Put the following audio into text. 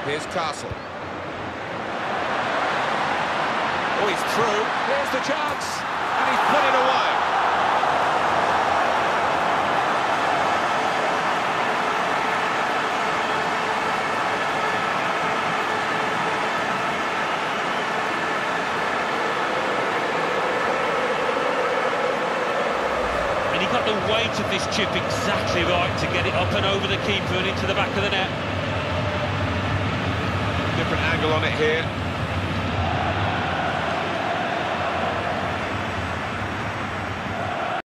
Here's Castle. Oh, he's through. Here's the chance. And he's put it away. And he got the weight of this chip exactly right to get it up and over the keeper and into the back of the net. Different angle on it here.